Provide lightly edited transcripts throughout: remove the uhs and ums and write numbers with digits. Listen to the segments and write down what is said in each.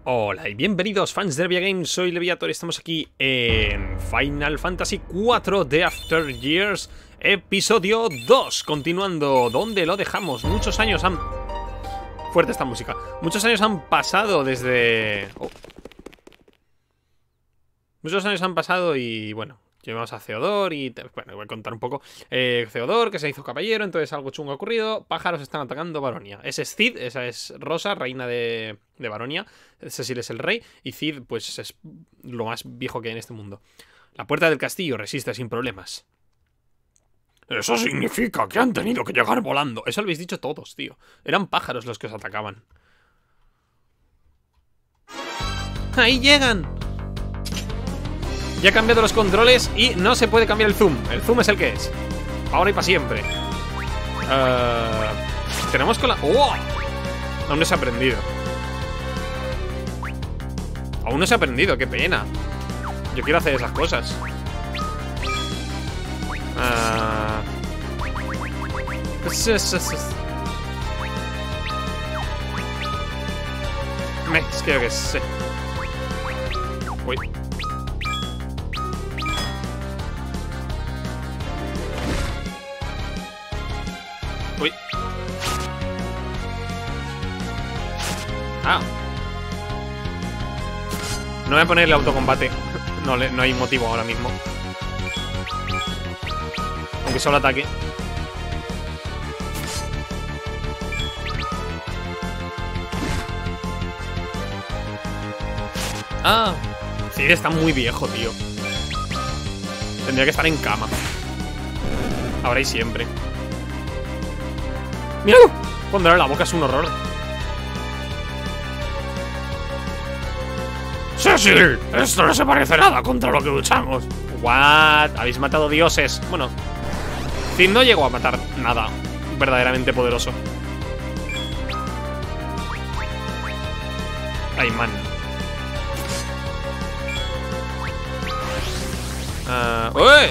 Hola y bienvenidos fans de Levia Games, soy Leviator y estamos aquí en Final Fantasy IV The After Years, episodio 2, continuando donde lo dejamos. Muchos años han... Fuerte esta música. Muchos años han pasado desde... Muchos años han pasado y bueno, llevamos a Theodore y... Bueno, voy a contar un poco. Theodore, que se hizo caballero, entonces algo chungo ha ocurrido. Pájaros están atacando Baronia. Ese es Cid, esa es Rosa, reina de Baronia. Cecil es el rey y Cid, pues es lo más viejo que hay en este mundo. La puerta del castillo resiste sin problemas. Eso significa que han tenido que llegar volando. Eso lo habéis dicho todos, tío. Eran pájaros los que os atacaban. ¡Ahí llegan! Ya he cambiado los controles y no se puede cambiar el zoom. El zoom es el que es. Ahora y para siempre. Tenemos con la... ¡Oh! Aún no se ha aprendido. Aún no se ha aprendido, qué pena. Yo quiero hacer esas cosas. Es que yo que sé. Uy. Uy. Ah. No voy a poner el autocombate. No hay motivo ahora mismo. Aunque solo ataque. Ah. Cid está muy viejo, tío. Tendría que estar en cama. Ahora y siempre. ¡Míralo! Cuando abre la boca es un horror. ¡Cecil! Esto no se parece nada contra lo que luchamos. ¿What? Habéis matado dioses. Bueno, Cid no llegó a matar nada verdaderamente poderoso. Ay, man. ¡Uy!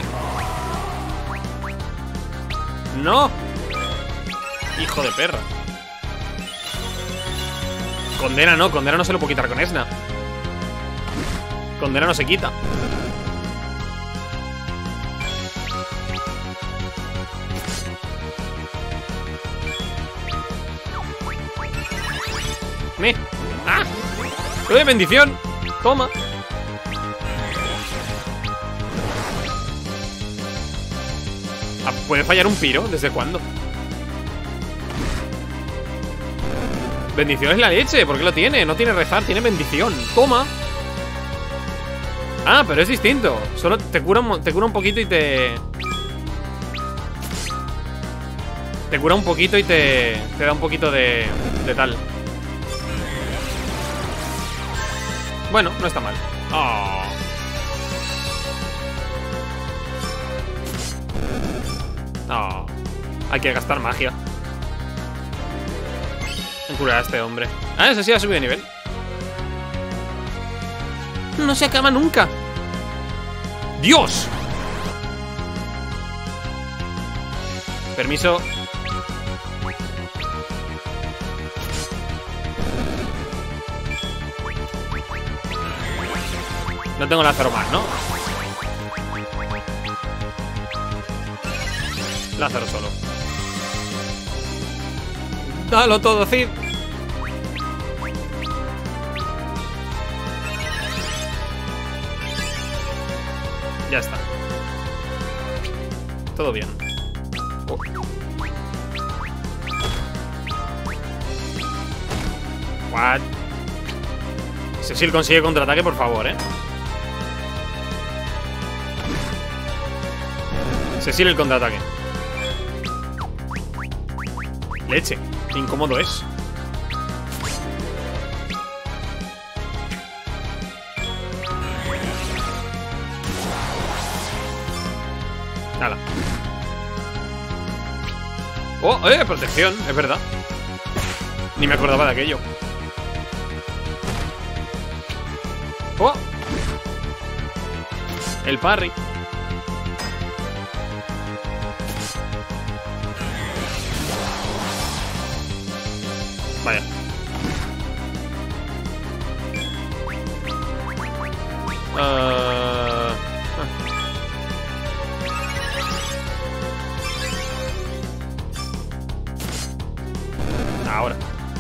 ¡No! Hijo de perra. Condena no se lo puedo quitar con Esna. Condena no se quita. ¡Ah! ¡Uy, bendición! Toma. ¿Puede fallar un piro? ¿Desde cuándo? Bendición es la leche, ¿por qué lo tiene? No tiene rezar, tiene bendición. Toma. Ah, pero es distinto. Solo te cura un poquito y te... Te cura un poquito y te da un poquito de tal. Bueno, no está mal. Oh. Oh. Hay que gastar magia en curar a este hombre. Ah, ese sí ha subido de nivel. No se acaba nunca. ¡Dios! Permiso. No tengo Lázaro más, ¿no? Lázaro solo. Dalo todo, Cid. Ya está. Todo bien. Oh. What? Cecil consigue contraataque, por favor, Cecil el contraataque. Leche. Qué incómodo es. Nada. Oh, protección, es verdad. Ni me acordaba de aquello. Oh. El parry. Vaya. Ah. Ahora.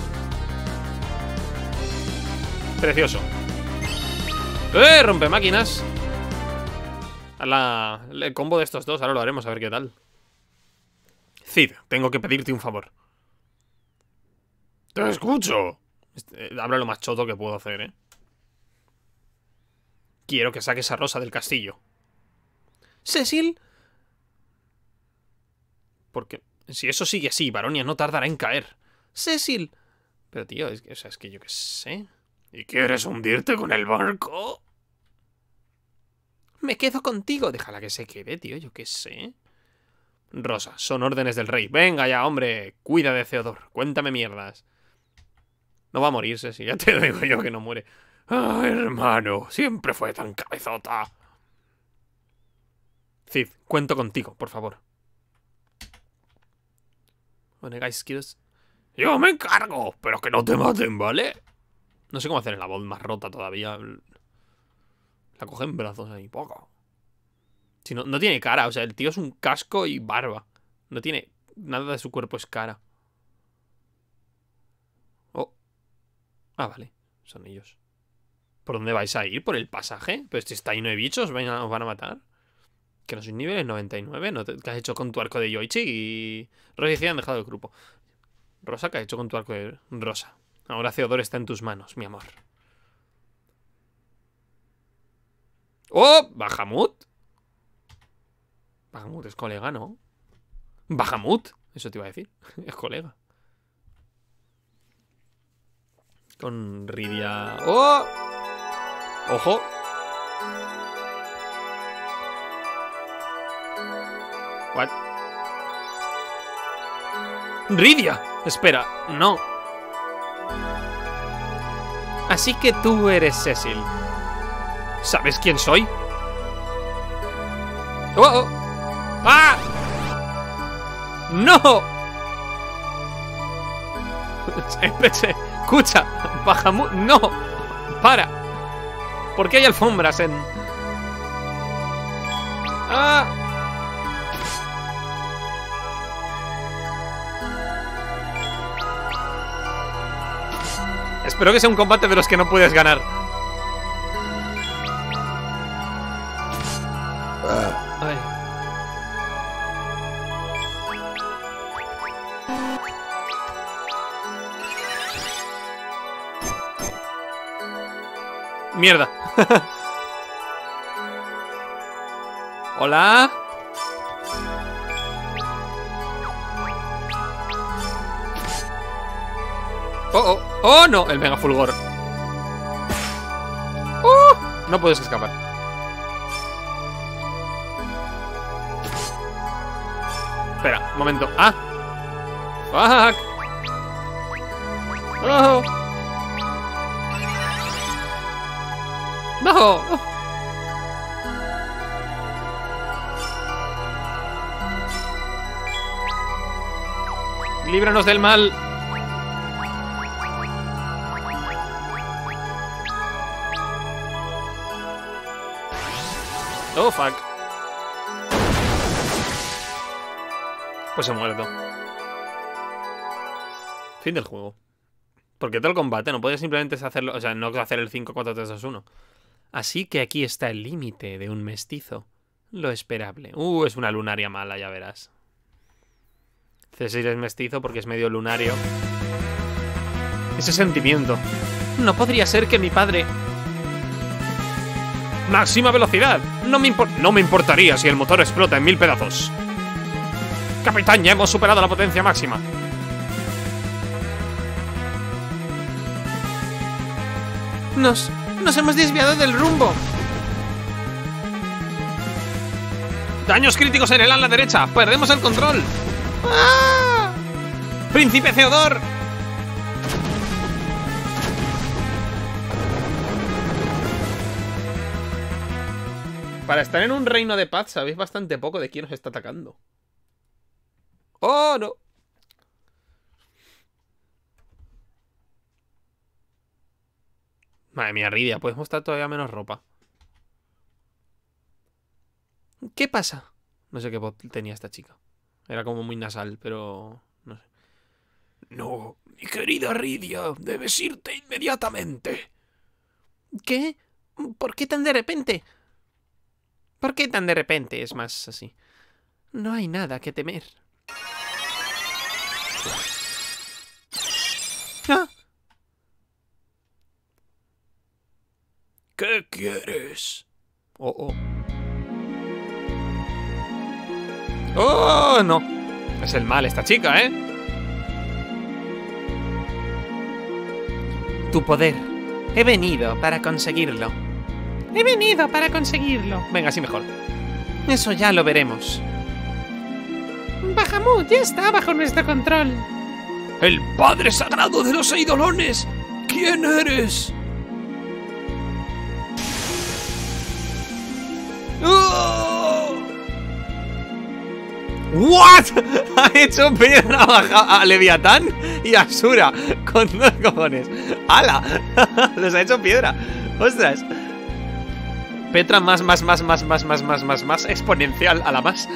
Precioso. Rompe máquinas. El combo de estos dos, ahora lo haremos, a ver qué tal. Cid, tengo que pedirte un favor. Te escucho. Habla lo más choto que puedo hacer, Quiero que saques a Rosa del castillo. ¿Cecil? Porque si eso sigue así, Baronia no tardará en caer. ¡Cecil! Pero tío, es que yo qué sé. ¿Y quieres hundirte con el barco? Me quedo contigo. Déjala que se quede, tío, yo qué sé. Rosa, son órdenes del rey. Venga ya, hombre. Cuida de Theodore. Cuéntame mierdas. No va a morirse, si ya te digo yo que no muere. Ah, hermano, siempre fue tan cabezota. Cid, cuento contigo, por favor. Onegai skills. Yo me encargo, pero que no te maten, ¿vale? No sé cómo hacer la voz más rota todavía. La coge en brazos ahí, poco. Si no, no tiene cara, o sea, el tío es un casco y barba. No tiene... Nada de su cuerpo es cara. Oh. Ah, vale. Son ellos. ¿Por dónde vais a ir? ¿Por el pasaje? Pero si está lleno de bichos, ¿os van a matar? Que no sois niveles 99, ¿no? ¿Qué has hecho con tu arco de Yoichi? Y... Rosa y Cid han dejado el grupo. Rosa, ¿qué has hecho con tu arco de... Rosa. Ahora Theodore está en tus manos, mi amor. ¡Oh! ¿Bahamut? Bahamut es colega, ¿no? ¿Bahamut? Eso te iba a decir. Es colega. Con Rydia... ¡Oh! ¡Ojo! ¿What? ¡Rydia! Espera, no. Así que tú eres Cecil. ¿Sabes quién soy? ¡Oh! Oh. ¡Ah! ¡No! Escucha, Bahamut, no. Para. ¿Por qué hay alfombras en...? ¡Ah! Espero que sea un combate de los que no puedes ganar. Ay. Mierda. Hola. Oh, oh. Oh, no, el mega fulgor. No puedes escapar. Espera, un momento. ¡Ah! ¡Fuck! ¡No! ¡No! ¡Líbranos del mal! ¡Oh, fuck! Pues he muerto. Fin del juego. Porque todo el combate no puedes simplemente hacerlo. O sea, no hacer el 5, 4, 3, 2, 1. Así que aquí está el límite de un mestizo. Lo esperable. Es una lunaria mala, ya verás. Cecil es mestizo porque es medio lunario. Ese sentimiento. No podría ser que mi padre... ¡Máxima velocidad! No me importaría si el motor explota en 1000 pedazos. Capitán, ya hemos superado la potencia máxima. Nos hemos desviado del rumbo. Daños críticos en el ala derecha. Perdemos el control. ¡Ah! ¡Príncipe Theodore! Para estar en un reino de paz sabéis bastante poco de quién os está atacando. ¡Oh, no! Madre mía, Rydia, puedes mostrar todavía menos ropa. ¿Qué pasa? No sé qué voz tenía esta chica. Era como muy nasal, pero... no sé. No, mi querida Rydia, debes irte inmediatamente. ¿Qué? ¿Por qué tan de repente? ¿Por qué tan de repente? Es más así. No hay nada que temer. ¡Ah! ¿Qué quieres? Oh, oh. ¡Oh, no! Es el mal esta chica, ¿eh? Tu poder. He venido para conseguirlo. He venido para conseguirlo. Venga, así mejor. Eso ya lo veremos. Bahamut ya está bajo nuestro control. ¡El Padre Sagrado de los Eidolones! ¿Quién eres? ¡Oh! ¿What? Ha hecho piedra a Leviatán y a Shura con 2 cojones. ¡Hala! Los ha hecho piedra. ¡Ostras! Petra más exponencial a la más.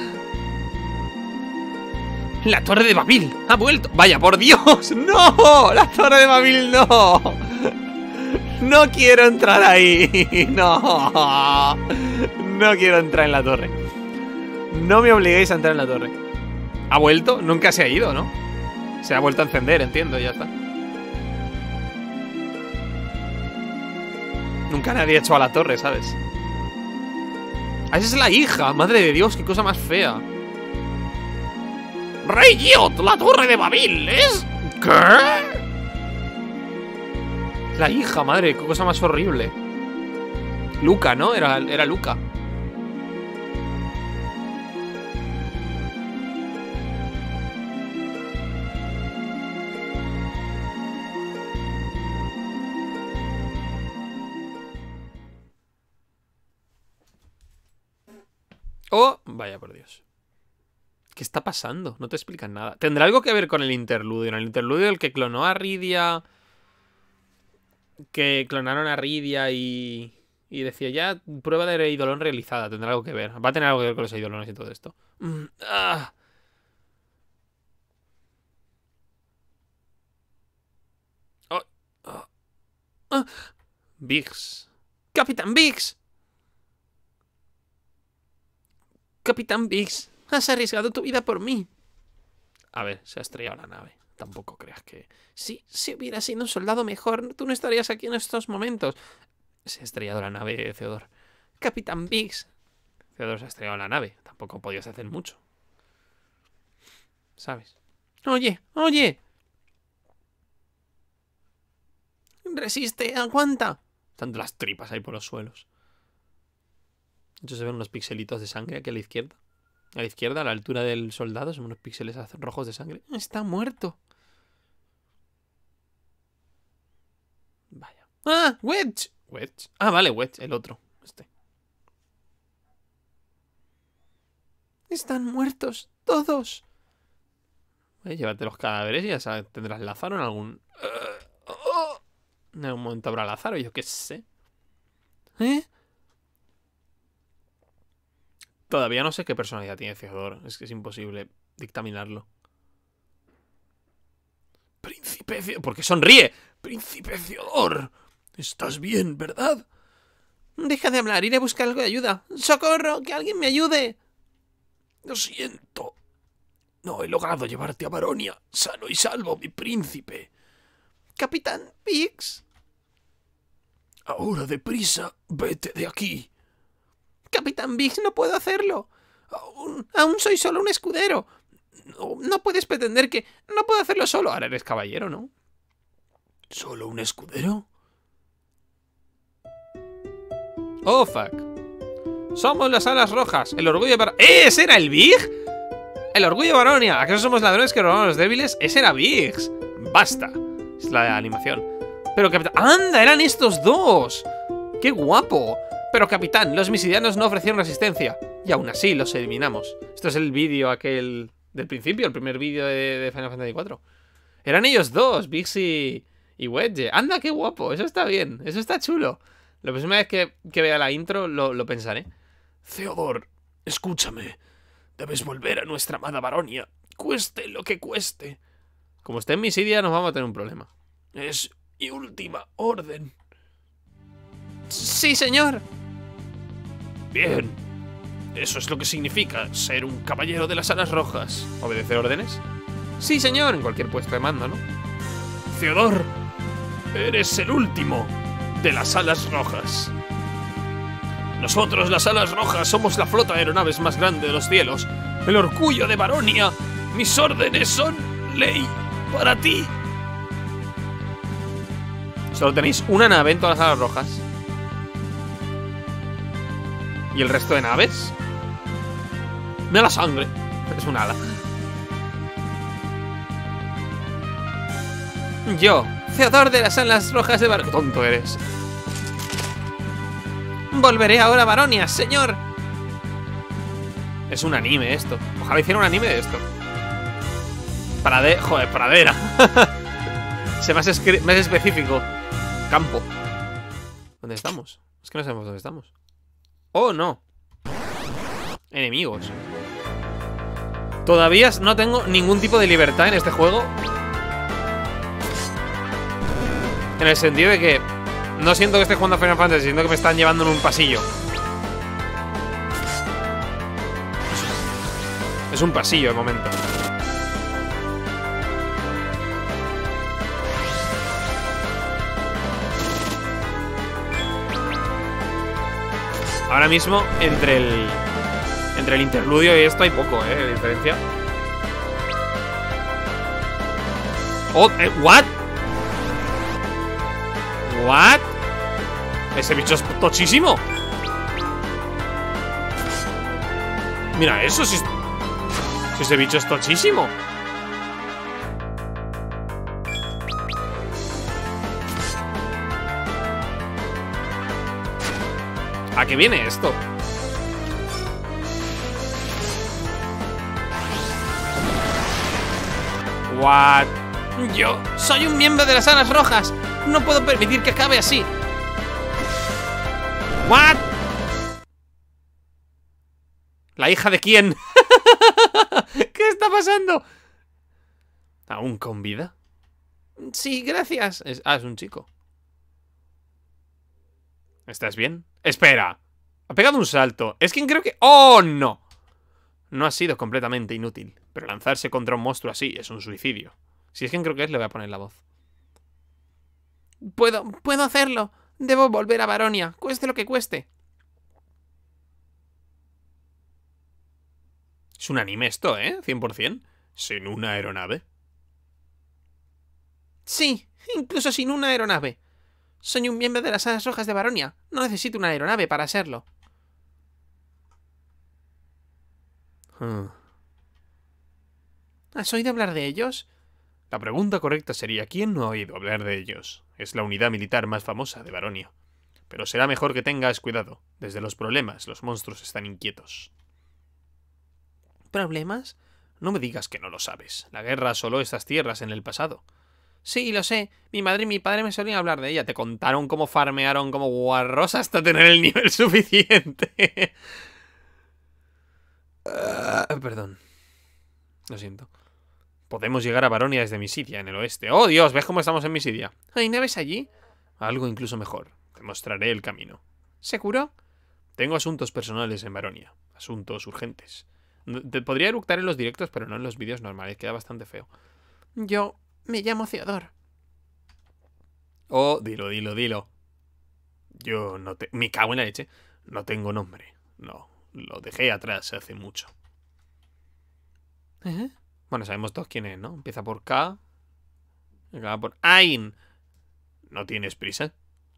La Torre de Babil ha vuelto. ¡Vaya, por Dios! ¡No! ¡La Torre de Babil no! ¡No quiero entrar ahí! ¡No! No quiero entrar en la torre. No me obliguéis a entrar en la torre. ¿Ha vuelto? Nunca se ha ido, ¿no? Se ha vuelto a encender, entiendo, ya está. Nunca nadie ha hecho a la torre, ¿sabes? ¡Ah, esa es la hija! ¡Madre de Dios! ¡Qué cosa más fea! ¡Rey Giot! ¡La Torre de Babil! ¿Es? ¿Qué? La hija, madre, qué cosa más horrible. Luca, ¿no? Era Luca. Oh, vaya por Dios. ¿Qué está pasando? No te explican nada. ¿Tendrá algo que ver con el interludio? En el interludio el que clonó a Rydia... Que clonaron a Rydia y decía ya prueba de Eidolon realizada. Tendrá algo que ver. Va a tener algo que ver con los Eidolones y todo esto. Oh, oh, oh. Biggs. ¡Capitán Biggs! Capitán Biggs, has arriesgado tu vida por mí. A ver, se ha estrellado la nave. Tampoco creas que... Sí, si hubiera sido un soldado mejor, tú no estarías aquí en estos momentos. Se ha estrellado la nave, Theodore. Capitán Biggs. Theodore se ha estrellado la nave. Tampoco podías hacer mucho. ¿Sabes? Oye, oye. Resiste, aguanta. Están las tripas ahí por los suelos. De hecho, se ven unos pixelitos de sangre aquí a la izquierda. A la izquierda, a la altura del soldado, son unos píxeles rojos de sangre. Está muerto. Vaya. ¡Ah! ¡Wedge! Wedge. Ah, vale, Wedge, el otro. Este. Están muertos, todos. Llévate los cadáveres y ya sabes, tendrás Lázaro en algún... En algún momento habrá Lázaro, yo qué sé. ¿Eh? Todavía no sé qué personalidad tiene Theodore. Es que es imposible dictaminarlo. Príncipe Theodore. ¿Por qué sonríe? Príncipe Theodore. ¿Estás bien, verdad? Deja de hablar, iré a buscar algo de ayuda. ¡Socorro! ¡Que alguien me ayude! Lo siento. No he logrado llevarte a Baronia sano y salvo, mi príncipe. Capitán Biggs. Ahora deprisa, vete de aquí. Capitán Biggs, no puedo hacerlo. Aún soy solo un escudero. No puedes pretender que... No puedo hacerlo solo. Ahora eres caballero, ¿no? ¿Solo un escudero? Oh, fuck. Somos las alas rojas. El orgullo de Baronia. ¿Ese era el Big? El orgullo de Baronia. ¿Acaso somos ladrones que robamos a los débiles? Ese era Biggs. Basta. Es la animación. Pero capitán... ¡Anda! Eran estos dos. ¡Qué guapo! Pero capitán, los misidianos no ofrecieron resistencia. Y aún así los eliminamos. Esto es el vídeo aquel del principio, el primer vídeo de Final Fantasy IV. Eran ellos dos, Biggs y Wedge. ¡Anda, qué guapo! Eso está bien, eso está chulo. La próxima vez que vea la intro lo pensaré. Theodore, Escúchame. Debes volver a nuestra amada Baronia, cueste lo que cueste. Como esté en Misidia, nos vamos a tener un problema. Es mi última orden. Sí, señor. Bien. Eso es lo que significa ser un caballero de las alas rojas. ¿Obedecer órdenes? Sí, señor, en cualquier puesto de mando, ¿no? Theodor, eres el último de las alas rojas. Nosotros, las alas rojas, somos la flota de aeronaves más grande de los cielos. El orgullo de Baronia. Mis órdenes son ley para ti. Solo tenéis una nave en todas las alas rojas. ¿Y el resto de naves? Mira la sangre. Es un ala. Yo, Theodor de las alas rojas de Baronia. Qué tonto eres. Volveré ahora a Baronia, señor. Es un anime esto. Ojalá hiciera un anime de esto. Joder, pradera. Sé más específico. Campo. ¿Dónde estamos? Es que no sabemos dónde estamos. Oh, no. Enemigos. Todavía no tengo ningún tipo de libertad en este juego. En el sentido de que no siento que esté jugando a Final Fantasy, siento que me están llevando en un pasillo. Es un pasillo de momento. Ahora mismo, entre el interludio y esto hay poco, de diferencia. Oh, ¿what? ¿What? Ese bicho es tochísimo. Mira eso, si ese bicho es tochísimo. ¿A qué viene esto? What? Yo soy un miembro de las alas rojas. No puedo permitir que acabe así. What? ¿La hija de quién? ¿Qué está pasando? ¿Aún con vida? Sí, gracias. Es un chico. ¿Estás bien? Espera. Ha pegado un salto. Es quien creo que... ¡Oh, no! No ha sido completamente inútil. Pero lanzarse contra un monstruo así es un suicidio. Si es quien creo que es, le voy a poner la voz. Puedo hacerlo. Debo volver a Baronia, cueste lo que cueste. Es un anime esto, 100%. ¿Sin una aeronave? Sí, incluso sin una aeronave. Soy un miembro de las alas rojas de Baronia. No necesito una aeronave para serlo. ¿Has oído hablar de ellos? La pregunta correcta sería: ¿quién no ha oído hablar de ellos? Es la unidad militar más famosa de Baronia. Pero será mejor que tengas cuidado. Desde los problemas, los monstruos están inquietos. ¿Problemas? No me digas que no lo sabes. La guerra asoló estas tierras en el pasado. Sí, lo sé. Mi madre y mi padre me solían hablar de ella. Te contaron cómo farmearon como guarros hasta tener el nivel suficiente. Perdón. Lo siento. Podemos llegar a Baronia desde Misidia, en el oeste. ¡Oh, Dios! ¿Ves cómo estamos en Misidia? ¿Hay naves allí? Algo incluso mejor. Te mostraré el camino. ¿Seguro? Tengo asuntos personales en Baronia. Asuntos urgentes. Te podría eructar en los directos, pero no en los vídeos normales. Queda bastante feo. Yo me llamo Theodor. Oh, dilo. Yo no te... Me cago en la leche. No tengo nombre. No, lo dejé atrás hace mucho. Bueno, sabemos todos quién es, ¿no? Empieza por K. Acaba por Ain. ¿No tienes prisa?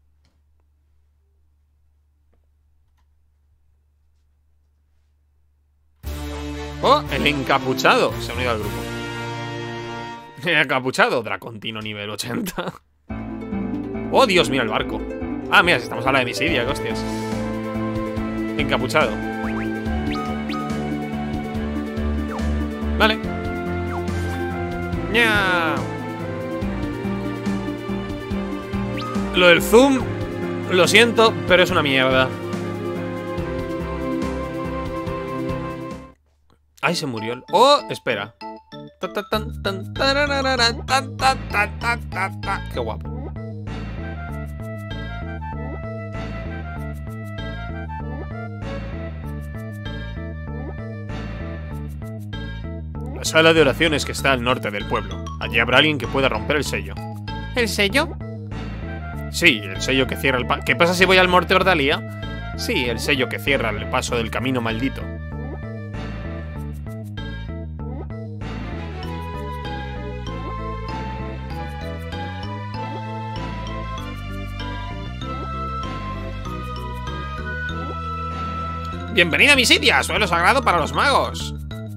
¡Oh! El encapuchado. Se ha unido al grupo. El encapuchado. Dracontino nivel 80. ¡Oh, Dios! Mira el barco. Ah, mira, si estamos a la de Misidia, qué hostias. Encapuchado. Vale. ¡Nya! Lo del zoom, lo siento, pero es una mierda. Ay, se murió. Oh, espera. Qué guapo. La sala de oraciones que está al norte del pueblo. Allí habrá alguien que pueda romper el sello. ¿El sello? Sí, el sello que cierra el paso. ¿Qué pasa si voy al Morte Ordalia? Sí, el sello que cierra el paso del camino maldito. Bienvenida a Visidia, suelo sagrado para los magos.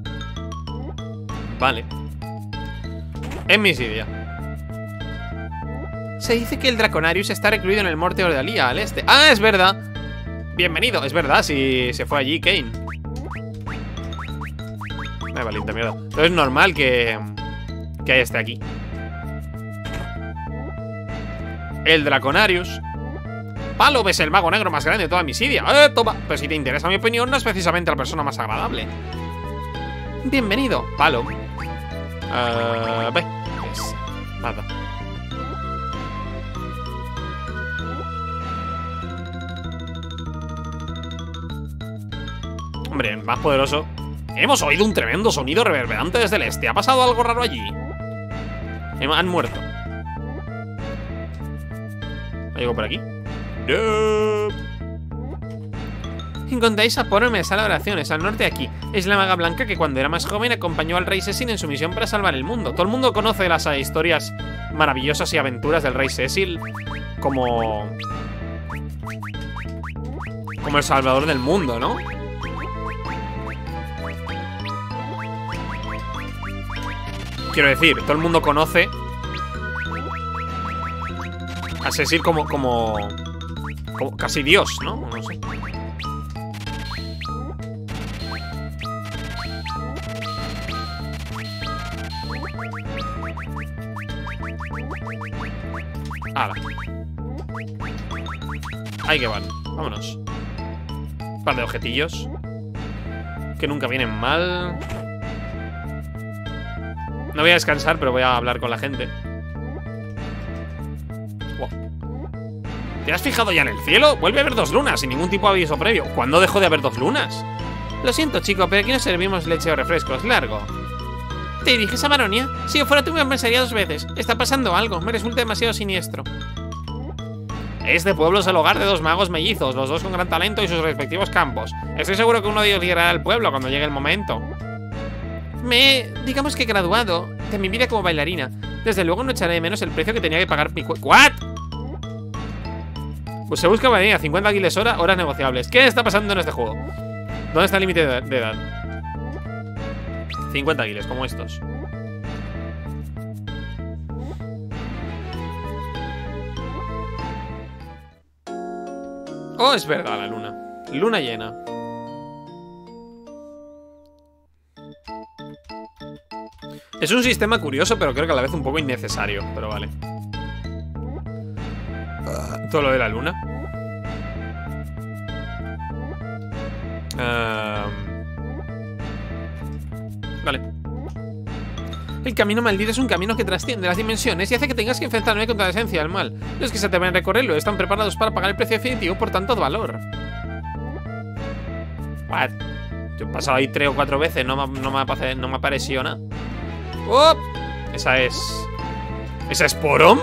Vale. En Visidia. Se dice que el Draconarius está recluido en el Morte Ordalia, al este. ¡Ah, es verdad! Bienvenido, es verdad, si se fue allí Kane. Ay, valiente mierda. Entonces es normal que esté aquí. El Draconarius. Palom es el mago negro más grande de toda Visidia. Toma. Pero si te interesa mi opinión, no es precisamente la persona más agradable. Bienvenido, Palom. Ve. Es nada. Hombre, el más poderoso. Hemos oído un tremendo sonido reverberante desde el este. ¿Ha pasado algo raro allí? Han muerto. ¿Hay algo por aquí? No. Encontráis a Porom en la sala de oraciones, al norte de aquí. Es la maga blanca que cuando era más joven acompañó al rey Cecil en su misión para salvar el mundo. Todo el mundo conoce las historias maravillosas y aventuras del rey Cecil como el salvador del mundo, ¿no? Quiero decir, todo el mundo conoce a Cecil como casi Dios, ¿no? No sé. ¡Hala! Ahí que van, vámonos. Un par de objetillos que nunca vienen mal. No voy a descansar, pero voy a hablar con la gente. Wow. ¿Te has fijado ya en el cielo? Vuelve a haber 2 lunas sin ningún tipo de aviso previo. ¿Cuándo dejó de haber 2 lunas? Lo siento, chico, pero aquí no servimos leche o refrescos. Largo. ¿Te diriges a Baronia? Si yo fuera tú me pensaría 2 veces. Está pasando algo, me resulta demasiado siniestro. Este pueblo es el hogar de 2 magos mellizos, los 2 con gran talento y sus respectivos campos. Estoy seguro que uno de ellos liderará el pueblo cuando llegue el momento. Digamos que he graduado de mi vida como bailarina. Desde luego no echaré de menos el precio que tenía que pagar mi ¿What? Pues se busca bailarina, 50 guiles hora, horas negociables. ¿Qué está pasando en este juego? ¿Dónde está el límite de edad? 50 guiles, como estos. Oh, es verdad, la luna. Luna llena. Es un sistema curioso, pero creo que a la vez un poco innecesario. Pero vale. Todo lo de la luna. Vale. El camino maldito es un camino que trasciende las dimensiones y hace que tengas que enfrentarme contra la esencia del mal. Los que se atreven a recorrerlo están preparados para pagar el precio definitivo por tanto valor. What? Yo he pasado ahí 3 o 4 veces, no me apareció nada. ¡Oh! Esa es Porom.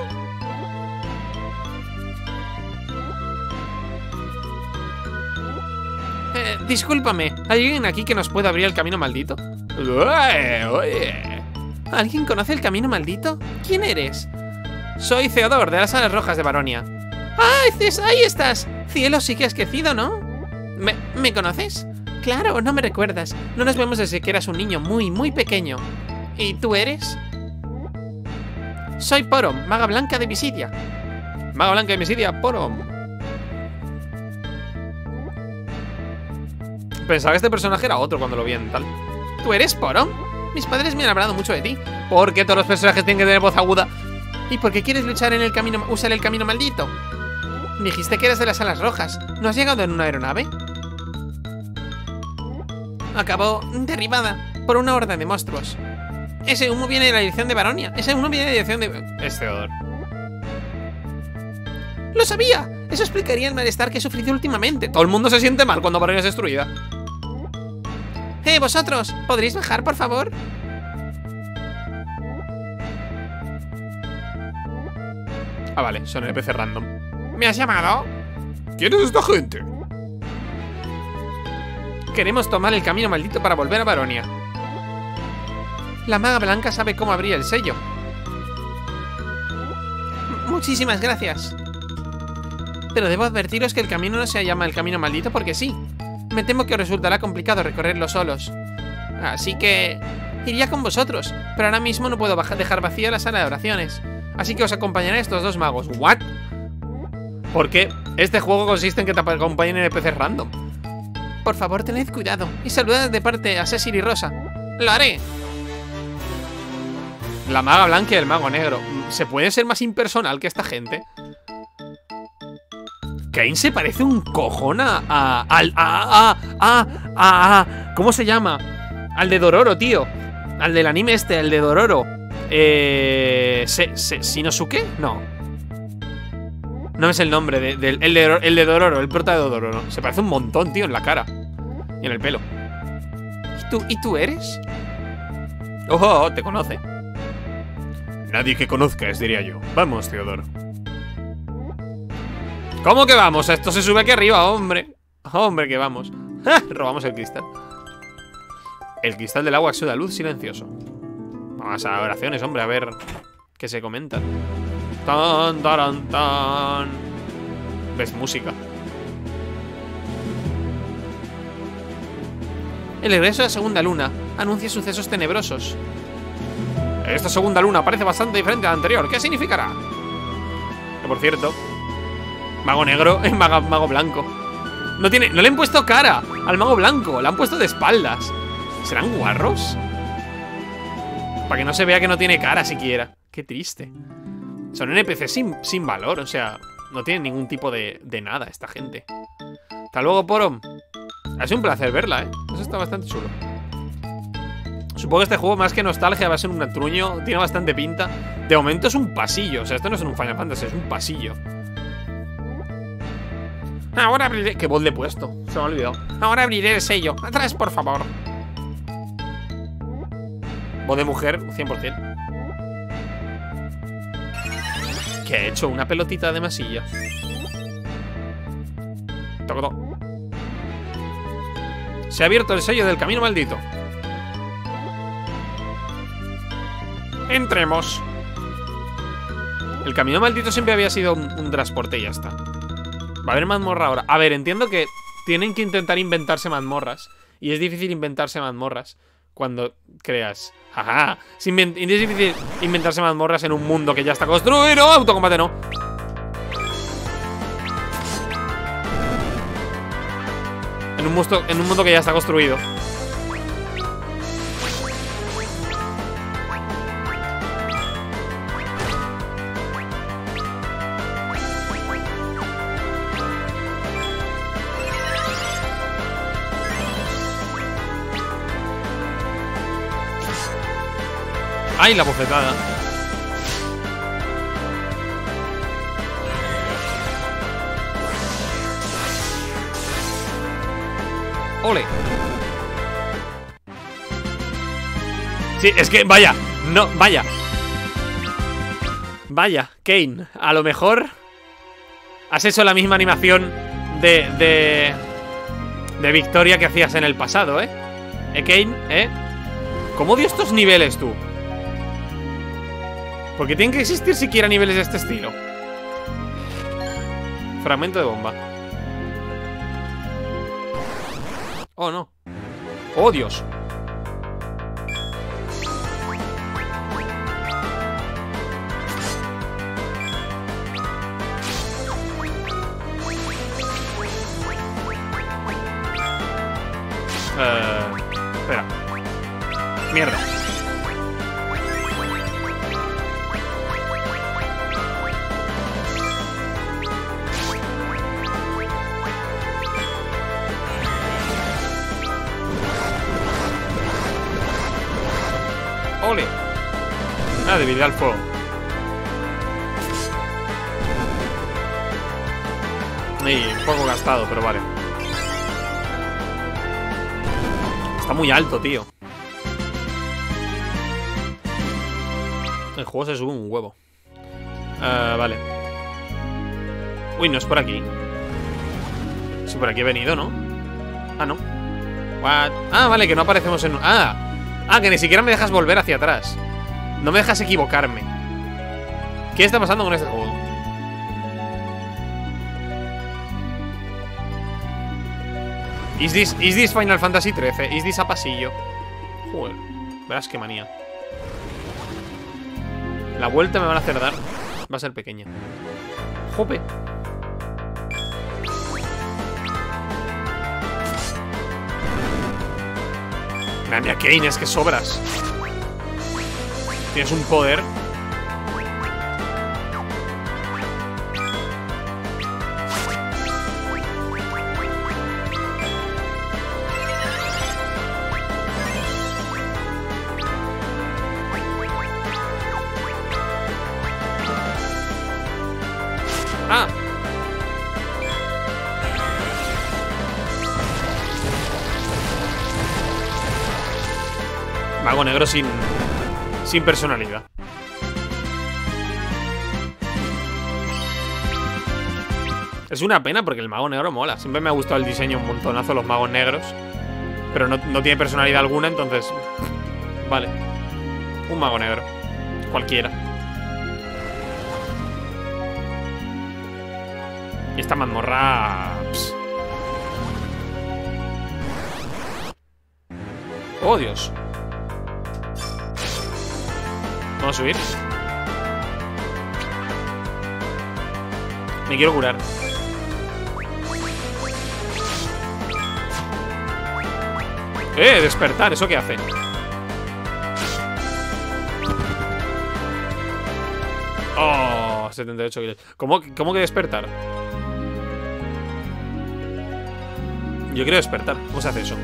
Discúlpame, ¿hay alguien aquí que nos pueda abrir el camino maldito? Oye. ¿Alguien conoce el camino maldito? ¿Quién eres? Soy Theodor, de las Salas Rojas de Baronia. ¡Ah, ahí estás! Cielo, sí que has crecido, ¿no? ¿Me conoces? Claro, no me recuerdas. No nos vemos desde que eras un niño muy, muy pequeño. ¿Y tú eres? Soy Porom, maga blanca de Visidia. Maga blanca de Visidia, Porom. Pensaba que este personaje era otro cuando lo vi en tal. ¿Tú eres Porom? Mis padres me han hablado mucho de ti. ¿Por qué todos los personajes tienen que tener voz aguda? ¿Y por qué quieres luchar en el camino, usar el camino maldito? Dijiste que eres de las Salas Rojas. ¿No has llegado en una aeronave? Acabó derribada. por una horda de monstruos. Ese humo viene de la dirección de Baronia. Ese humo viene de la dirección de... Es Theodore. ¡Lo sabía! Eso explicaría el malestar que he sufrido últimamente. Todo el mundo se siente mal cuando Baronia es destruida. Vosotros, ¿podréis bajar, por favor? Ah, vale, son NPC random. ¿Me has llamado? ¿Quién es esta gente? Queremos tomar el camino maldito para volver a Baronia. La maga blanca sabe cómo abrir el sello. Muchísimas gracias. Pero debo advertiros que el camino no se llama el camino maldito porque sí. Me temo que os resultará complicado recorrerlo solos. Así que... iría con vosotros, pero ahora mismo no puedo dejar vacía la sala de oraciones. Así que os acompañaré estos dos magos. ¿What? Porque este juego consiste en que te acompañen NPCs random. Por favor, tened cuidado y saludad de parte a Cecil y Rosa. ¡Lo haré! La maga blanca y el mago negro. ¿Se puede ser más impersonal que esta gente? Cain se parece un cojón ¿cómo se llama? Al de Dororo, tío. Al del anime este, el de Dororo. ¿Shinosuke? No. No es el nombre el de Dororo, el prota de Dororo. Se parece un montón, tío, en la cara. Y en el pelo. ¿Y tú eres? ¡Ojo! Te conoce. Nadie que conozcas, diría yo. Vamos, Theodore. ¿Cómo que vamos? Esto se sube aquí arriba, hombre. Hombre, que vamos. ¡Ja! Robamos el cristal. El cristal del agua exuda luz silencioso. Vamos a oraciones, hombre, a ver qué se comenta. Tan, taran, tan. ¿Ves música? El regreso de la segunda luna anuncia sucesos tenebrosos. Esta segunda luna parece bastante diferente a la anterior. ¿Qué significará? Que por cierto, mago negro y mago blanco. No le han puesto cara al mago blanco. Le han puesto de espaldas. ¿Serán guarros? Para que no se vea que no tiene cara siquiera. Qué triste. Son NPC sin valor. O sea, no tienen ningún tipo de nada esta gente. Hasta luego, Porom. Ha sido un placer verla, Eso está bastante chulo. Supongo que este juego, más que nostalgia, va a ser un truño. Tiene bastante pinta. De momento es un pasillo. O sea, esto no es un Final Fantasy, es un pasillo. Ahora abriré... ¿Qué voz le he puesto? Se me ha olvidado. Ahora abriré el sello. Atrás, por favor. Voz de mujer, 100%. ¿Qué ha hecho? Una pelotita de masilla. Toco. Se ha abierto el sello del camino maldito. Entremos. El camino maldito siempre había sido un transporte y ya está. Va a haber mazmorra ahora. A ver, entiendo que tienen que intentar inventarse mazmorras. Y es difícil inventarse mazmorras cuando creas. Jaja. Es difícil inventarse mazmorras en un mundo que ya está construido. Autocombate no. En un mundo que ya está construido. ¡Ay, la bofetada! ¡Ole! Sí, es que, vaya. No, vaya. Vaya, Cain. A lo mejor has hecho la misma animación de victoria que hacías en el pasado, Cain, ¿Cómo dio estos niveles tú? Porque tienen que existir siquiera niveles de este estilo. Fragmento de bomba. Oh, no. Oh, Dios. Espera. Mierda. Ah, debilidad al fuego. Y un poco gastado, pero vale. Está muy alto, tío. El juego se sube un huevo. Vale. Uy, no es por aquí. Sí, por aquí he venido, ¿no? Ah, no. What? Ah, vale, que no aparecemos en... Ah, que ni siquiera me dejas volver hacia atrás. No me dejas equivocarme. ¿Qué está pasando con este juego? Is this Final Fantasy XIII? Is this a pasillo? Joder, verás qué manía. La vuelta me van a hacer dar. Va a ser pequeña. Jope. Mira, Kane, es que sobras. Tienes un poder. Ah. Mago negro sin personalidad. Es una pena porque el mago negro mola. Siempre me ha gustado el diseño un montonazo, los magos negros. Pero no tiene personalidad alguna, entonces... Vale. Un mago negro. Cualquiera. Y esta mazmorra... Pss. Oh, Dios. Vamos a subir. Me quiero curar. Despertar, ¿eso qué hace? Oh, 78 kilos. ¿Cómo que despertar? Yo quiero despertar. ¿Cómo se hace eso?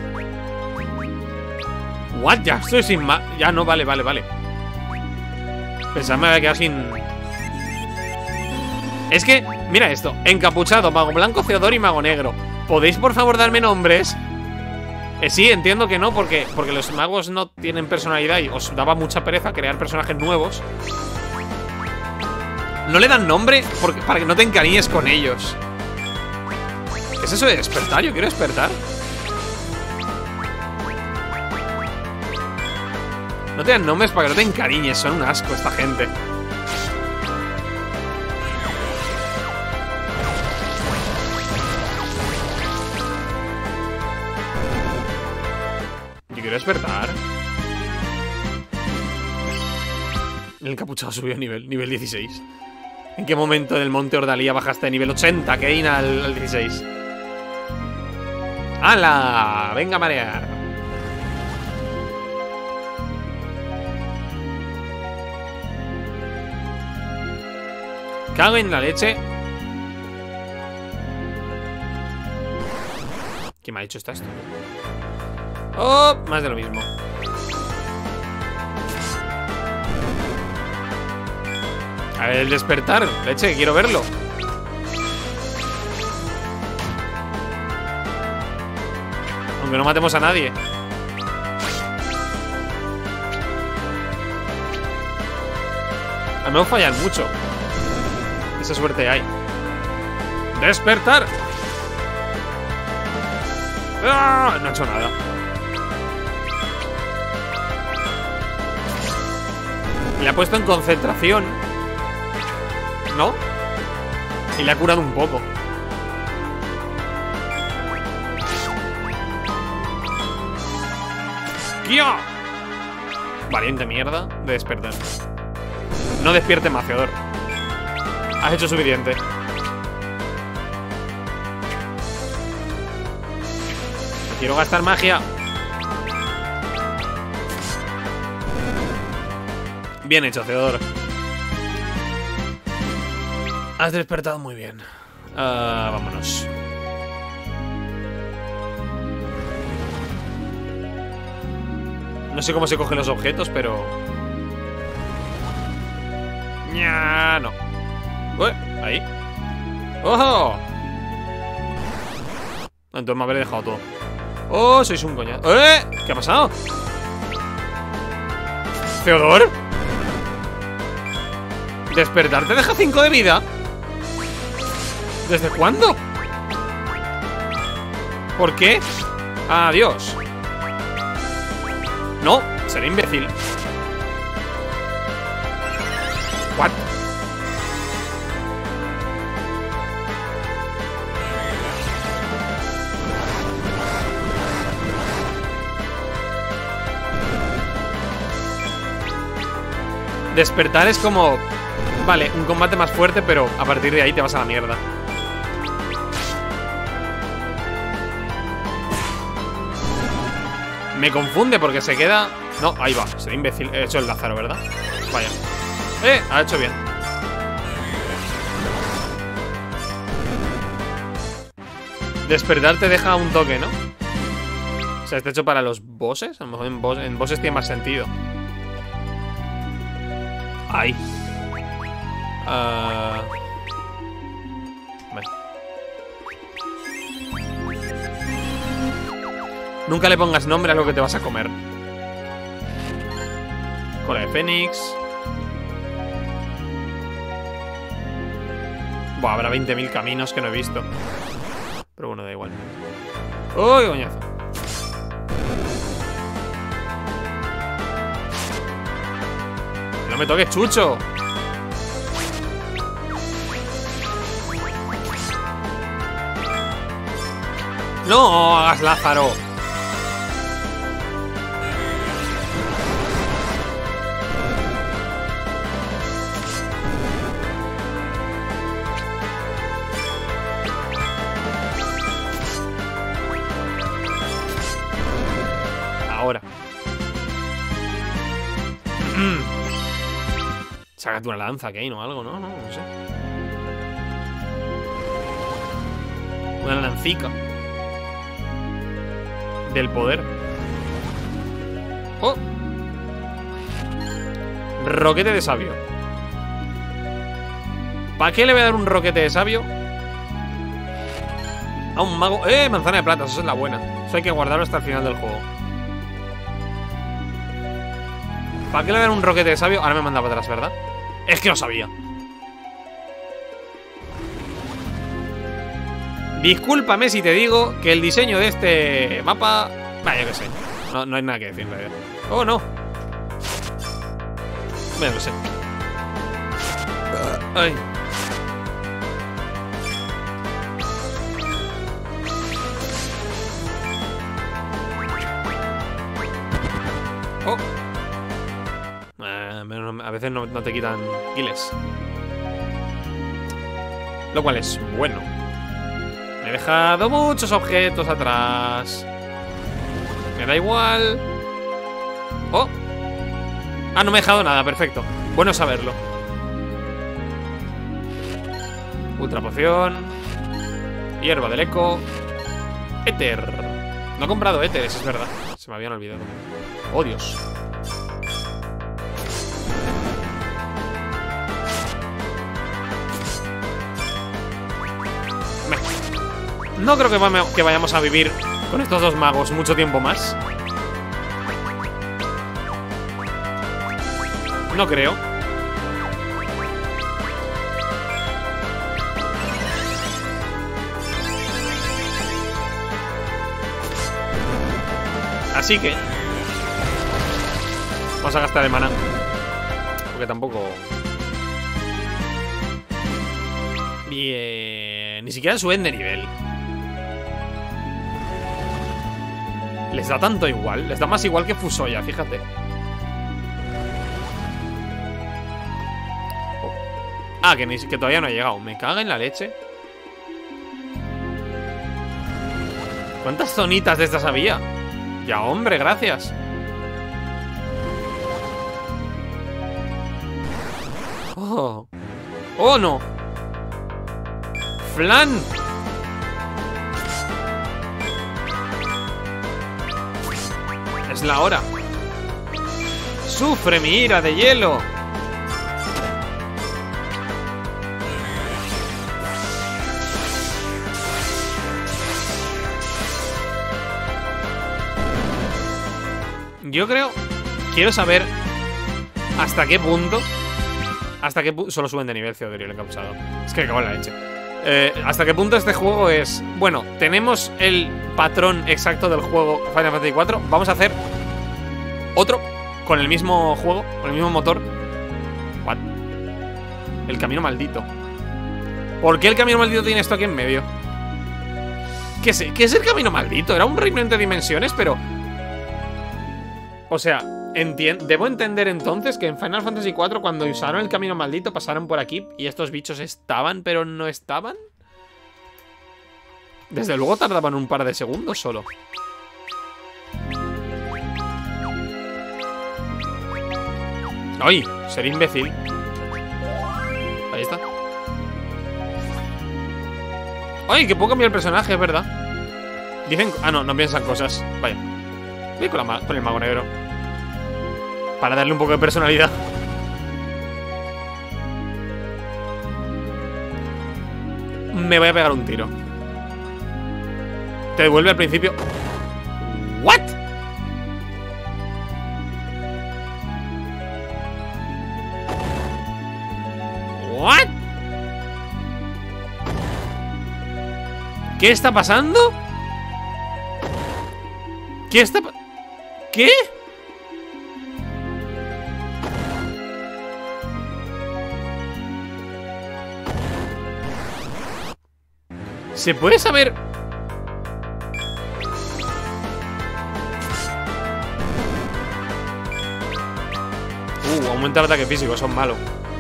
What? Ya estoy sin más. Ya no, vale. Pensaba que me había quedado sin... Es que, mira esto. Encapuchado, mago blanco, Theodore y mago negro. ¿Podéis por favor darme nombres? Sí, entiendo que no, porque los magos no tienen personalidad y os daba mucha pereza crear personajes nuevos. No le dan nombre para que no te encariñes con ellos. ¿Qué es eso de despertar? Yo quiero despertar. No te dan nombres para que no te encariñes. Son un asco esta gente. Yo quiero despertar. El encapuchado subió a nivel 16. ¿En qué momento del Monte Ordalía bajaste de nivel 80? Kane al 16. ¡Hala! Venga a marear. Cago en la leche. ¿Qué me ha dicho esto? Oh, más de lo mismo. A ver, el despertar. Leche, quiero verlo. Aunque no matemos a nadie. A mí me fallan mucho. Esa suerte hay. ¡Despertar! ¡Ah! No ha hecho nada. Le ha puesto en concentración, ¿no? Y le ha curado un poco. ¡Kia! Valiente mierda de despertar. No despierte más, Theodore. Has hecho suficiente. Quiero gastar magia. Bien hecho, Theodore. Has despertado muy bien. Vámonos. No sé cómo se cogen los objetos, pero... Ya no. Ahí. ¡Ojo! Entonces me habré dejado todo. ¡Oh! Sois un coñazo. ¿Qué ha pasado? ¿Theodor? ¿Despertar te deja 5 de vida? ¿Desde cuándo? ¿Por qué? Adiós. No, seré imbécil. ¿What? Despertar es como... Vale, un combate más fuerte, pero a partir de ahí te vas a la mierda. Me confunde porque se queda... No, ahí va, será imbécil. He hecho el Lázaro, ¿verdad? Vaya. Ha hecho bien. Despertar te deja un toque, ¿no? O sea, está hecho para los bosses. A lo mejor en bosses tiene más sentido. Ahí. Vale. Nunca le pongas nombre a lo que te vas a comer. Cola de Fénix. Buah, habrá 20.000 caminos que no he visto. Pero bueno, da igual. ¡Uy, coñazo! ¡No me toques, chucho! ¡No hagas Lázaro! Ahora. Sácate una lanza, Kane, o algo, ¿no? No sé. Una lancica. Del poder. ¡Oh! Roquete de sabio. ¿Para qué le voy a dar un roquete de sabio? A un mago. Manzana de plata, eso es la buena. Eso hay que guardarlo hasta el final del juego. ¿Para qué le voy a dar un roquete de sabio? Ahora me manda para atrás, ¿verdad? Es que lo sabía. Discúlpame si te digo que el diseño de este mapa... Vaya, yo qué sé. No hay nada que decir, en realidad. Oh, no. Bueno, no sé. Ay. Oh. A veces no te quitan kills. Lo cual es bueno. Me he dejado muchos objetos atrás. Me da igual. Oh. Ah, no me he dejado nada, perfecto. Bueno saberlo. Ultra poción. Hierba del eco. Éter. No he comprado éter, eso es verdad. Se me habían olvidado. Oh, Dios. No creo que vayamos a vivir con estos dos magos mucho tiempo más. No creo. Así que vamos a gastar el maná. Porque tampoco... Bien. Ni siquiera suben de nivel. Les da tanto igual. Les da más igual que Fusoya, fíjate. Ah, que todavía no ha llegado. Me caga en la leche. ¿Cuántas zonitas de estas había? Ya, hombre, gracias. Oh. Oh, no. Flan. Es la hora. Sufre mi ira de hielo. Yo creo... Quiero saber hasta qué punto... Solo suben de nivel Theodorio, el encapsulado. Es que me cago en la leche. Hasta qué punto este juego es... Bueno, tenemos el patrón exacto del juego Final Fantasy IV. Vamos a hacer otro con el mismo juego, con el mismo motor. What? El camino maldito. ¿Por qué el camino maldito tiene esto aquí en medio? ¿Qué es el camino maldito? Era un reino entre dimensiones, pero... O sea... Debo entender entonces que en Final Fantasy IV cuando usaron el camino maldito pasaron por aquí y estos bichos estaban pero no estaban. Desde luego tardaban un par de segundos solo. ¡Ay! Ser imbécil. Ahí está. ¡Ay! Que puedo cambiar el personaje, es verdad. Dicen... Ah, no, no piensan cosas. Vaya. Voy con el mago negro. Para darle un poco de personalidad. Me voy a pegar un tiro. Te devuelve al principio. ¿What? ¿What? ¿Qué está pasando? ¿Qué está pasando? ¿Qué? ¿Se puede saber? Aumenta el ataque físico, son malos.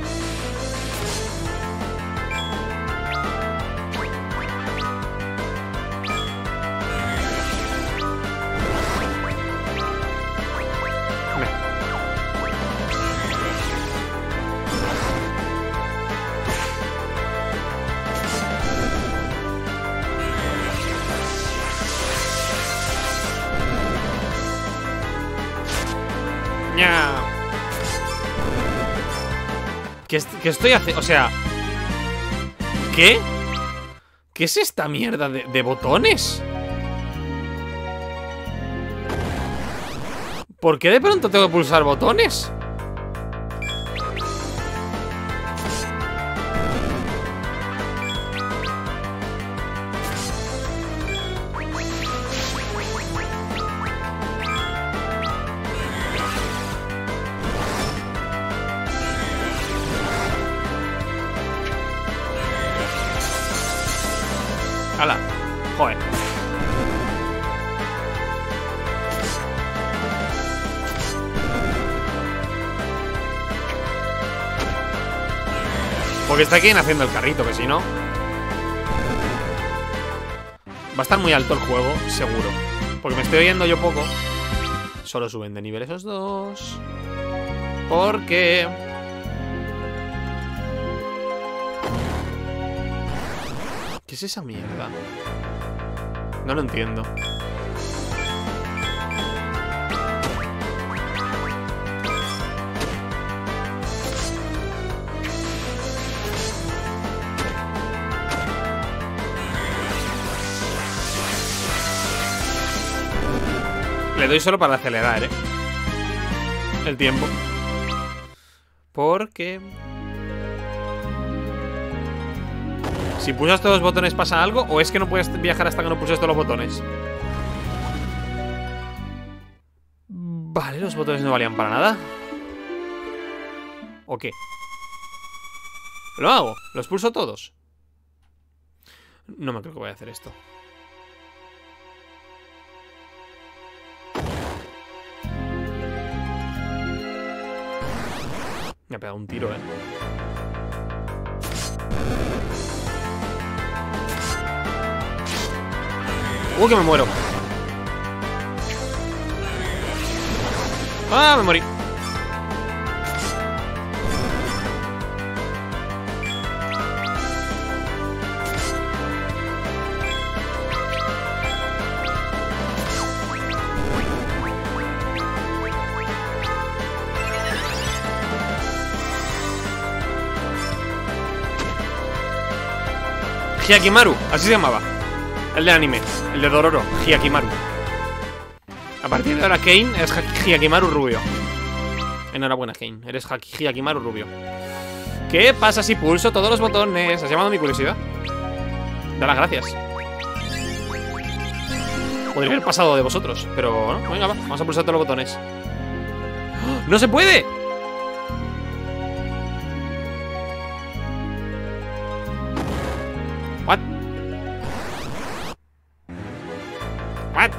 ¿Qué estoy haciendo? O sea... ¿Qué? ¿Qué es esta mierda de botones? ¿Por qué de pronto tengo que pulsar botones? ¡Hala! Joder. Porque está aquí haciendo el carrito, que si no... Va a estar muy alto el juego, seguro. Porque me estoy oyendo yo poco. Solo suben de nivel esos dos. Porque... ¿Qué es esa mierda? No lo entiendo. Le doy solo para acelerar, el tiempo. Porque... Si pulsas todos los botones pasa algo, o es que no puedes viajar hasta que no pulses todos los botones. Vale, los botones no valían para nada. ¿O qué? Lo hago, los pulso todos. No me creo que voy a hacer esto. Me ha pegado un tiro, que me muero. Ah, me morí. Hyakimaru, así se llamaba. El de anime, el de Dororo, Hyakimaru. A partir de ahora Kane es Hyakimaru rubio. Enhorabuena, Kane. Eres Hyakimaru rubio. ¿Qué pasa si pulso todos los botones? ¿Has llamado mi curiosidad? Da las gracias. Podría haber pasado de vosotros, pero no, venga, va, vamos a pulsar todos los botones. ¡Oh! ¡No se puede! What? What?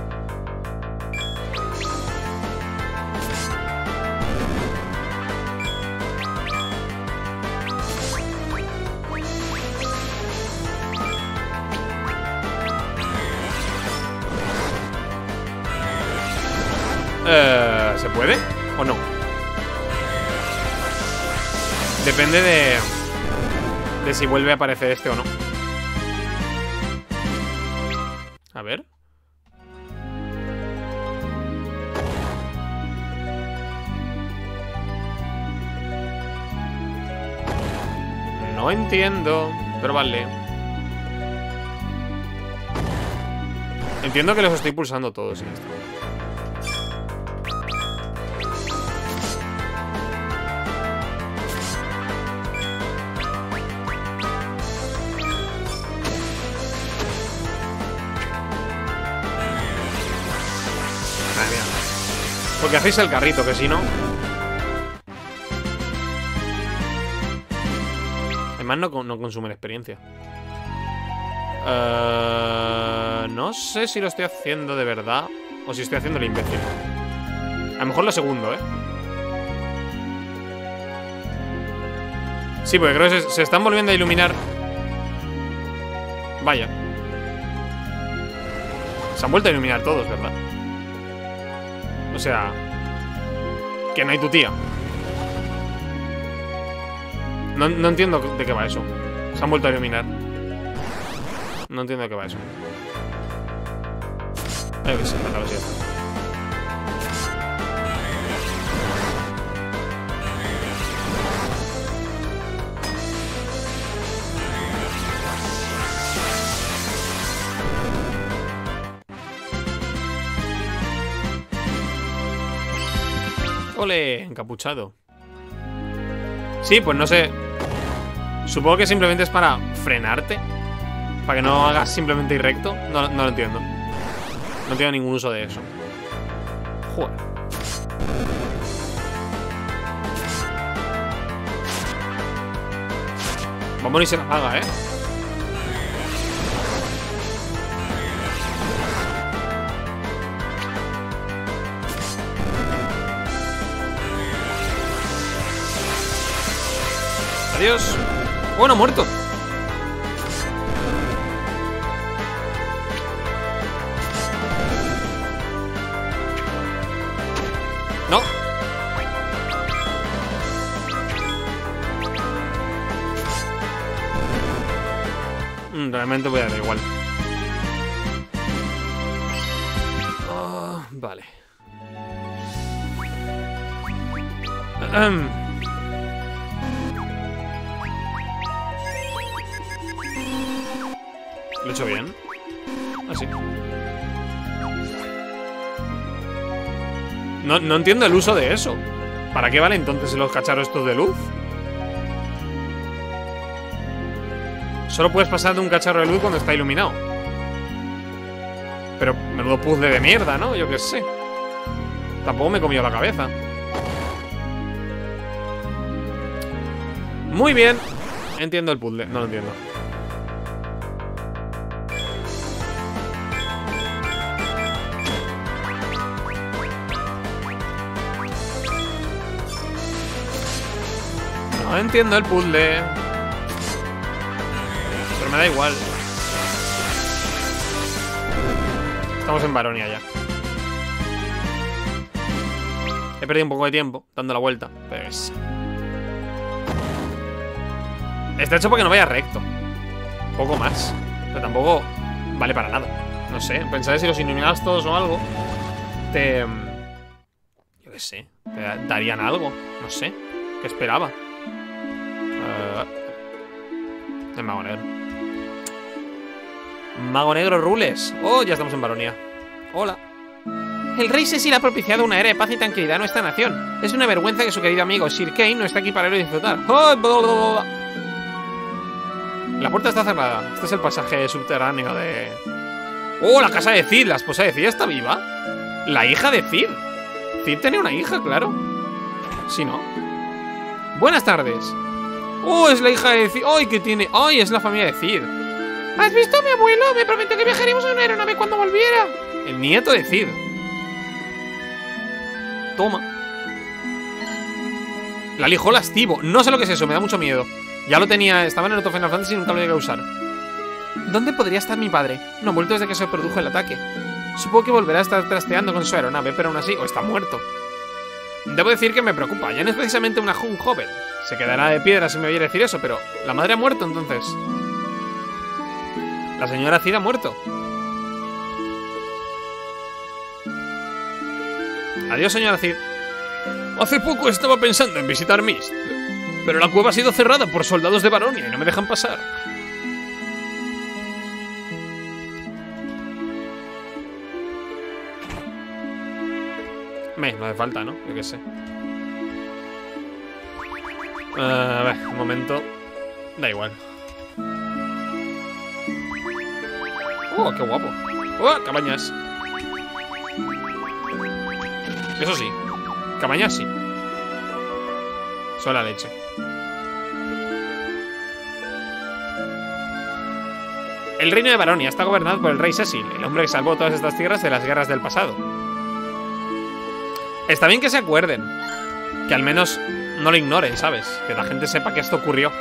¿Se puede o no? Depende de si vuelve a aparecer este o no. A ver. No entiendo, pero vale. Entiendo que los estoy pulsando todos en esto. Porque hacéis el carrito, que si no... Además no consumen experiencia. No sé si lo estoy haciendo de verdad o si estoy haciendo el imbécil. A lo mejor lo segundo, ¿eh? Sí, porque creo que se están volviendo a iluminar. Vaya. Se han vuelto a iluminar todos, ¿verdad? O sea, que no hay tu tía. No entiendo de qué va eso. Se han vuelto a iluminar. No entiendo de qué va eso. Ay, que se me acaba así. Ole, encapuchado. Sí, pues no sé. Supongo que simplemente es para frenarte. Para que no hagas simplemente ir recto. No lo entiendo. No tengo ningún uso de eso. Joder. Va a morirse la paga, ¿eh? Adiós. Bueno, muerto. No. Realmente voy a dar igual. Vale. ¿Lo he hecho bien? Así. No entiendo el uso de eso. ¿Para qué vale entonces los cacharros estos de luz? Solo puedes pasar de un cacharro de luz cuando está iluminado. Pero menudo puzzle de mierda, ¿no? Yo qué sé. Tampoco me he comido la cabeza. Muy bien. Entiendo el puzzle. No lo entiendo. No entiendo el puzzle. Pero me da igual. Estamos en Baronia ya. He perdido un poco de tiempo dando la vuelta, pero es... Está hecho para que no vaya recto. Poco más. Pero tampoco vale para nada. No sé, pensaba si los iluminabas todos o algo te... Yo qué sé. Te darían algo. No sé. ¿Qué esperaba? El mago negro. Mago negro rules. Oh, ya estamos en Baronia. Hola. El rey Cecil ha propiciado una era de paz y tranquilidad a nuestra nación. Es una vergüenza que su querido amigo Sir Kane no esté aquí para verlo y disfrutar. ¡Oh! Blablabla! La puerta está cerrada. Este es el pasaje subterráneo de... ¡Oh! La casa de Cid. La esposa de Cid está viva. La hija de Cid. Cid tenía una hija, claro. Sí, ¿no? Buenas tardes. ¡Oh! Es la hija de Cid. ¡Ay! ¿Qué tiene? ¡Ay! Es la familia de Cid. ¿Has visto a mi abuelo? Me prometió que viajaríamos en una aeronave cuando volviera. El nieto de Cid. Toma. La lijo lascivo. No sé lo que es eso, me da mucho miedo. Ya lo tenía, estaba en el otro Final Fantasy y nunca lo llegué a usar. ¿Dónde podría estar mi padre? No ha vuelto desde que se produjo el ataque. Supongo que volverá a estar trasteando con su aeronave, pero aún así, o está muerto. Debo decir que me preocupa, ya no es precisamente un joven. Se quedará de piedra si me oyera decir eso, pero la madre ha muerto entonces. La señora Cid ha muerto. Adiós, señora Cid. Hace poco estaba pensando en visitar Mist, pero la cueva ha sido cerrada por soldados de Baronia y no me dejan pasar. No hace falta, ¿no? Yo qué sé. A ver, un momento. Da igual. ¡Oh, qué guapo! ¡Oh, cabañas! Eso sí, cabañas sí. Sola leche. El reino de Baronia está gobernado por el rey Cecil, el hombre que salvó todas estas tierras de las guerras del pasado. Está bien que se acuerden. Que al menos no lo ignoren, ¿sabes? Que la gente sepa que esto ocurrió.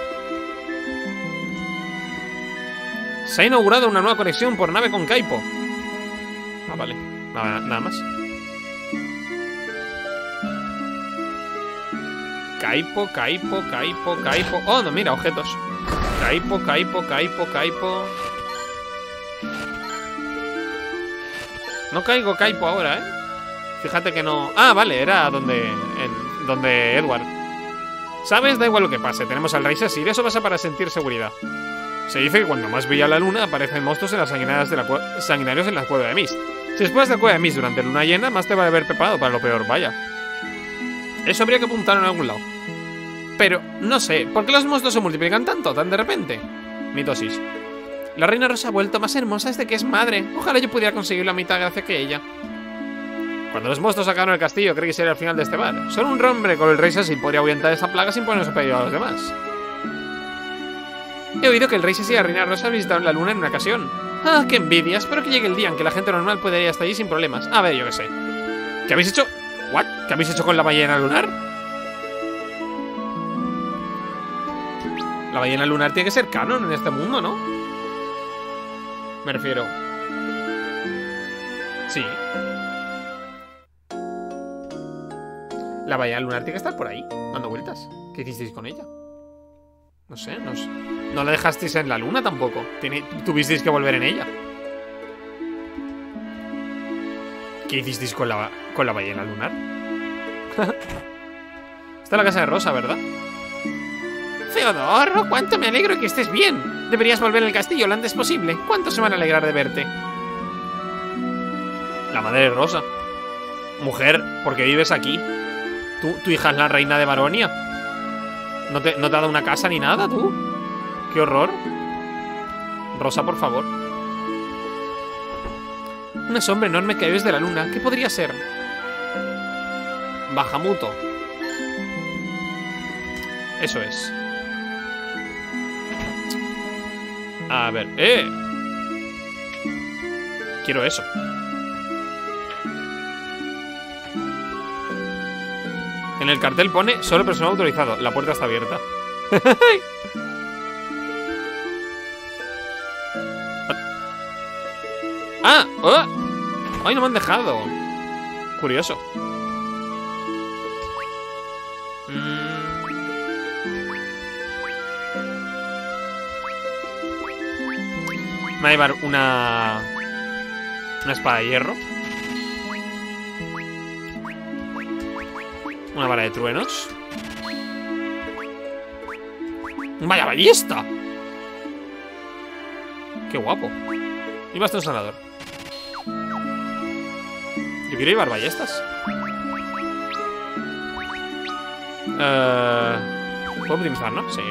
Se ha inaugurado una nueva conexión por nave con Kaipo. Ah, vale. Nada más. Kaipo. Oh, no, mira, objetos. Kaipo. No caigo Kaipo ahora, ¿eh? Fíjate que no... Ah, vale, era donde Edward. ¿Sabes? Da igual lo que pase. Tenemos al rey Cecil. Eso pasa para sentir seguridad. Se dice que cuando más brilla la luna aparecen monstruos en las sanguinarios en la cueva de Mist. Si exploras la cueva de Mist durante luna llena, más te va a haber preparado para lo peor, vaya. Eso habría que apuntar en algún lado. Pero, no sé, ¿por qué los monstruos se multiplican tanto, tan de repente? Mitosis. La reina Rosa ha vuelto más hermosa desde que es madre. Ojalá yo pudiera conseguir la mitad gracias que ella. Cuando los monstruos sacaron el castillo, creí que sería el final de este bar. Solo un hombre con el rey Cecil podría ahuyentar esta plaga sin ponernos a pedir a los demás. He oído que el rey Cecil y la reina Rosa visitaron la luna en una ocasión. Ah, qué envidia. Espero que llegue el día en que la gente normal pueda ir hasta allí sin problemas. A ver, yo qué sé. ¿Qué habéis hecho? ¿What? ¿Qué habéis hecho con la ballena lunar? La ballena lunar tiene que ser canon en este mundo, ¿no? Me refiero. Sí. La ballena lunar tiene que estar por ahí, dando vueltas. ¿Qué hicisteis con ella? No sé, no la dejasteis en la luna tampoco. Tuvisteis que volver en ella. ¿Qué hicisteis con la ballena lunar? Está en la casa de Rosa, ¿verdad? Feodoro, cuánto me alegro que estés bien. Deberías volver al castillo lo antes posible. ¿Cuánto se van a alegrar de verte? La madre de Rosa. Mujer, ¿por qué vives aquí? ¿Tu hija es la reina de Baronia? ¿No te ha dado una casa ni nada, tú? ¡Qué horror! Rosa, por favor. Una sombra enorme que hay desde la luna. ¿Qué podría ser? Bajamuto. Eso es. A ver, quiero eso. En el cartel pone solo personal autorizado. La puerta está abierta. ¡Ah! ¡Oh! ¡Ay, no me han dejado! Curioso. Me va a llevar una espada de hierro. Una vara de truenos. ¡Vaya ballesta! ¡Qué guapo! Y bastón sanador. Yo quiero llevar ballestas. ¿Puedo optimizar, no? Sí.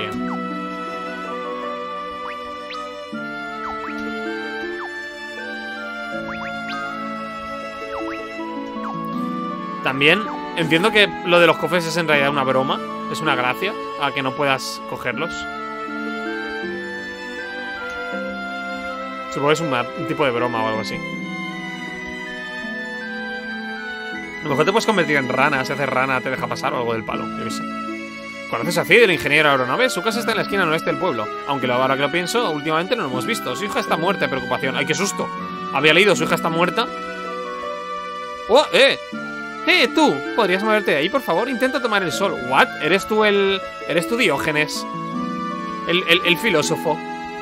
También entiendo que lo de los cofres es en realidad una broma. Es una gracia a que no puedas cogerlos. Supongo que es un tipo de broma o algo así. A lo mejor te puedes convertir en rana. Si haces rana te deja pasar o algo del palo. Yo qué sé. ¿Conoces a Cid, el ingeniero aeronave? Su casa está en la esquina noreste del pueblo. Aunque ahora que lo pienso, últimamente no lo hemos visto. Su hija está muerta de preocupación. ¡Ay, qué susto! Había leído, su hija está muerta. ¡Oh, tú! ¿Podrías moverte de ahí, por favor? Intenta tomar el sol. ¿What? ¿Eres tú Diógenes? El filósofo.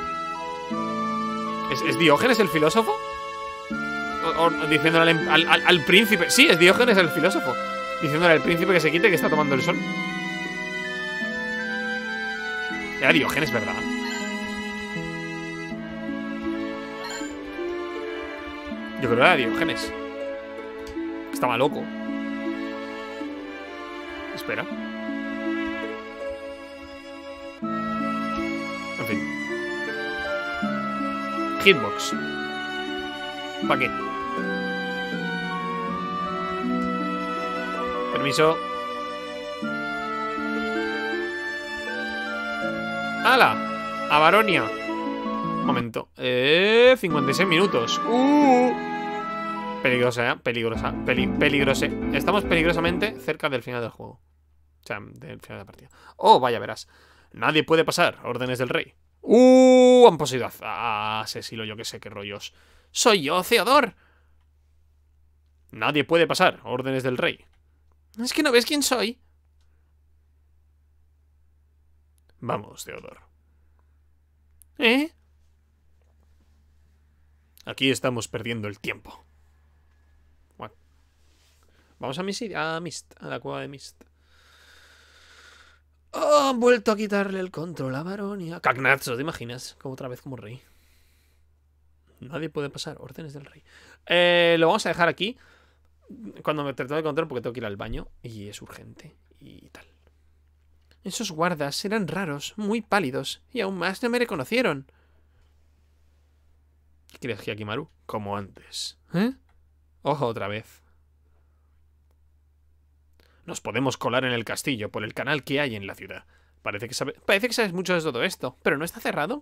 ¿Es Diógenes el filósofo? O diciéndole al príncipe. Sí, es Diógenes el filósofo. Diciéndole al príncipe que se quite, que está tomando el sol. Era Diógenes, ¿verdad? Yo creo que era Diógenes. Estaba loco. Espera. En fin. Hitbox. ¿Para qué? Permiso. ¡Hala! A Baronia. Un momento. 56 minutos. Peligrosa, peligrosa. Estamos peligrosamente cerca del final del juego. O sea, del final de la partida. Oh, vaya, verás. Nadie puede pasar. Órdenes del rey. Han poseído a Cecilio, yo que sé qué rollos. Soy yo, Theodor. Nadie puede pasar. Órdenes del rey. ¿Es que no ves quién soy? Vamos, Theodor. Aquí estamos perdiendo el tiempo. What? Vamos a Mist, a la cueva de Mist. Oh, han vuelto a quitarle el control a Baronia. Cagnazzo, ¿te imaginas? Como otra vez como rey. Nadie puede pasar. Órdenes del rey. Lo vamos a dejar aquí. Cuando me trato de control, porque tengo que ir al baño. Y es urgente. Y tal. Esos guardas eran raros, muy pálidos. Y aún más no me reconocieron. ¿Qué quieres, Hyakimaru? Como antes. Ojo, otra vez. Nos podemos colar en el castillo por el canal que hay en la ciudad. Parece que sabes mucho de todo esto, pero ¿no está cerrado?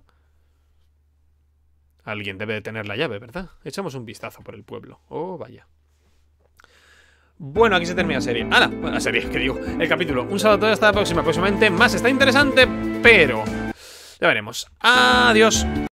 Alguien debe de tener la llave, ¿verdad? Echamos un vistazo por el pueblo. Oh, vaya. Bueno, aquí se termina la serie. ¡Hala! Bueno, la serie, ¿qué digo? El capítulo. Un saludo a todos, hasta la próxima. Próximamente más. Está interesante, pero ya veremos. Adiós.